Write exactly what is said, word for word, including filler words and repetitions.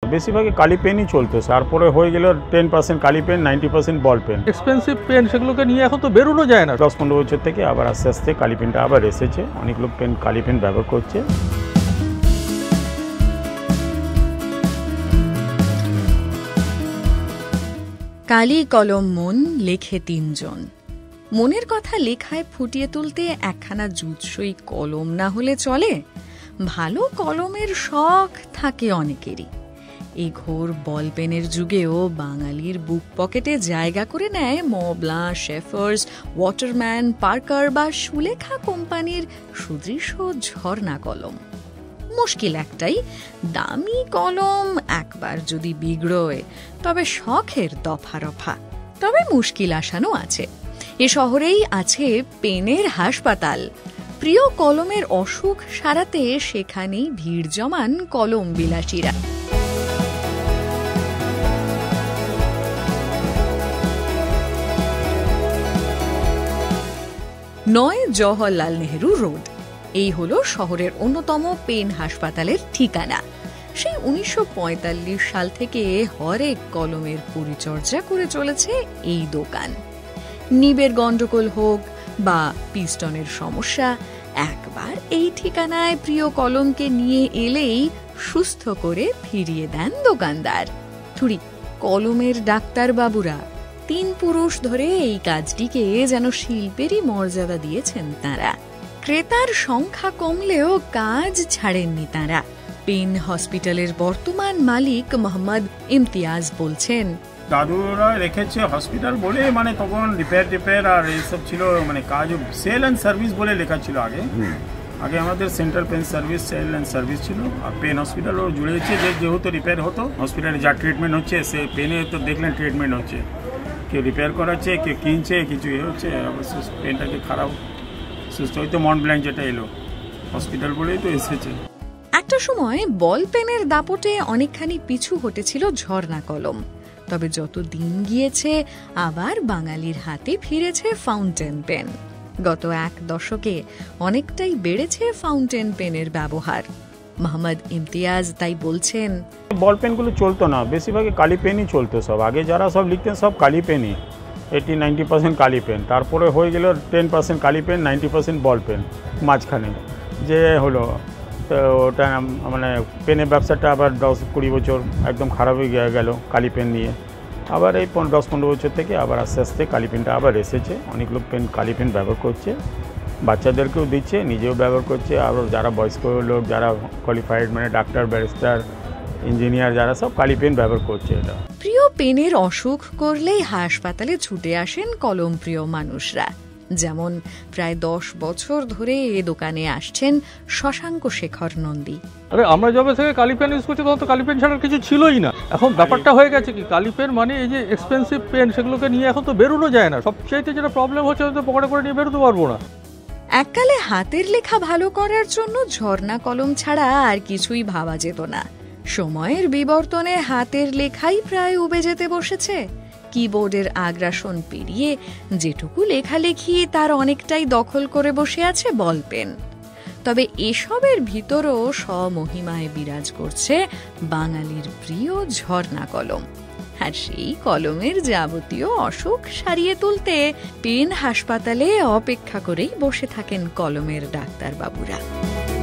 বেশিরভাগই কালি পেনই চলতো, তারপরে হয়ে গেল টেন পার্সেন্ট কালি pen, ninety percent ball pen. Expensive pen সেগুলোকে নিয়ে এখন তো বেরোনো যায় না। দশ পনেরো বছর থেকে আবার আস্তে আস্তে কালি পেনটা আবার এসেছে, অনেক লোক পেন কালি পেন ব্যবহার করছে। কালি কলম মন লেখে তিনজন। মনের কথা লেখায় ফুটিয়ে তুলতে একখানা জুৎসই কলম না হলে চলে। ভালো কলমের শখ থাকে অনেকেরই। এই ঘোর বল পেনের যুগেও বাঙালির বুক পকেটে জায়গা করে নেয় মবলা, শেফার্স, ওয়াটারম্যান, পার্কার বা সুলেখা কোম্পানির সুদৃশ্য ঝর্ণা কলম। মুশকিল একটাই, দামি কলম একবার যদি বিগড়োয় তবে শখের দফা রফা। তবে মুশকিল আসানো আছে। এ শহরেই আছে পেনের হাসপাতাল। প্রিয় কলমের অসুখ সারাতে সেখানেই ভিড় জমান কলম বিলাসীরা। নয় জওহরলাল নেহরু রোড, এই হলো শহরের অন্যতম পেন হাসপাতালের ঠিকানা। সেই উনিশশো পঁয়তাল্লিশ সাল থেকে হরেক কলমের পরিচর্যা করে চলেছে এই দোকান। নিবের গন্ডগোল হোক বা পিস্টনের সমস্যা, একবার এই ঠিকানায় প্রিয় কলমকে নিয়ে এলেই সুস্থ করে ফিরিয়ে দেন দোকানদার। থুড়ি কলমের ডাক্তার বাবুরা তিন পুরুষ ধরে এই কাজটিকে যেন শিল্পেরই মর্যাদা দিয়েছেন তাঁরা। ক্রেতার সংখ্যা কমলেও কাজ ছাড়েননি তাঁরা। পেন হসপিটালের বর্তমান মালিক মোহাম্মদ ইমতিয়াজ বলছেন, দাদুরা রেখেছে হসপিটাল বলে, মানে তখন রিপেয়ার টিপেয়ার আর এইসব ছিল, মানে কাজ সেল অ্যান্ড সার্ভিস বলে লেখা ছিল আগে। আগে আমাদের central pen service cell and service ছিল, আর পেন হসপিটালও জুড়েছে। যে যেহেতু রিপেয়ার হতো হসপিটালে যা ট্রিটমেন্ট হচ্ছে, সে পেনে তো দেখলেন ট্রিটমেন্ট হচ্ছে, কেউ রিপেয়ার করাচ্ছে, কেউ কিনছে, কিছু এ হচ্ছে। অবশ্য পেনটাকে খারাপ সুস্থ হয়তো মন ব্ল্যাঙ্ক যেটা এলো হসপিটাল বলেই তো এসেছে। একটা সময় বল পেনের দাপটে অনেকখানি পিছু হটেছিল ঝর্ণা কলম। তবে যত দিন গিয়েছে আবার বাঙালির হাতে ফিরেছে ফাউন্টেন পেন। গত এক দশকে অনেকটাই বেড়েছে ফাউন্টেন পেনের ব্যবহার। মোহাম্মদ ইমতিয়াজ তাই বলছেন, বল পেনগুলো চলতো না, বেশিরভাগই কালি পেনই চলতো সব। আগে যারা সব লিখতেন সব কালি পেনই, এইটি নাইনটি পার্সেন্ট কালি পেন, তারপরে হয়ে গেল টেন পার্সেন্ট কালি pen, ninety percent ball pen. মাঝখানে যে হলো তো ওটা মানে পেনের ব্যবসাটা আবার দশ কুড়ি বছর একদম খারাপ হয়ে গেল কালি পেন নিয়ে। আবার এই দশ পনেরো বছর থেকে আবার আস্তে আস্তে কালি পেনটা আবার এসেছে, অনেক লোক পেন কালি পেন ব্যবহার করছে, বাচ্চাদেরকেও দিচ্ছে, নিজেও ব্যবহার করছে। আর যারা বয়স্ক লোক, যারা কোয়ালিফাইড মানে ডাক্তার, ব্যারিস্টার, ইঞ্জিনিয়ার, যারা সব কালি পেন ব্যবহার করছে। এটা প্রিয় পেনের অসুখ করলেই হাসপাতালে ছুটে আসেন কলম প্রিয় মানুষরা। যেমন প্রায় দশ বছর ধরে এ দোকানে আসছেন শশাঙ্ক শেখর নন্দী। আরে আমরা যবে থেকে কালি পেন ইউজ করছি তখন তো কালি পেন ছাড়া কিছু ছিলই না। এখন ব্যাপারটা হয়ে গেছে কি, কালি পেন মানে এই যে এক্সপেন্সিভ পেন সেগুলোকে নিয়ে এখন তো বেরোনো যায় না। সবচাইতে যেটা প্রবলেম হচ্ছে, তো পকেটে করে নিয়ে বেরোতে পারবো না। এককালে হাতের লেখা ভালো করার জন্য ঝর্ণা কলম ছাড়া আর কিছুই ভাবা যেত না। সময়ের বিবর্তনে হাতের লেখাই প্রায় উবে যেতে বসেছে। কিবোর্ডের আগ্রাসন পেরিয়ে যেটুকু লেখালেখি তার অনেকটাই দখল করে বসে আছে বল পেন। তবে এসবের ভিতরও স্বমহিমায় বিরাজ করছে বাঙালির প্রিয় ঝর্ণা কলম। আর সেই কলমের যাবতীয় অসুখ সারিয়ে তুলতে পেন হাসপাতালে অপেক্ষা করেই বসে থাকেন কলমের ডাক্তারবাবুরা।